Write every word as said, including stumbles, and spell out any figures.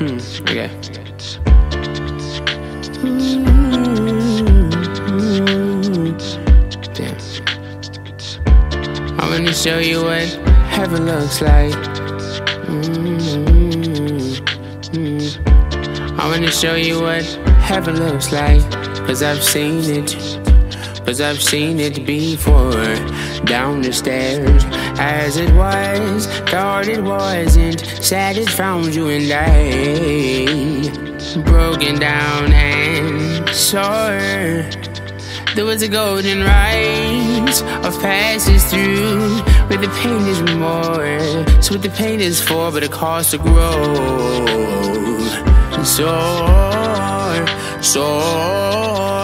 Hmm, okay. Damn. I wanna show you what heaven looks like. I wanna show you what heaven looks like. Cause I've seen it. Cause I've seen it before. Down the stairs, as it was, thought it wasn't. Sad it found you and I, broken down and sore. There was a golden rise of passes through, where the pain is more. So what the pain is for, but it costs to grow. Soar, soar.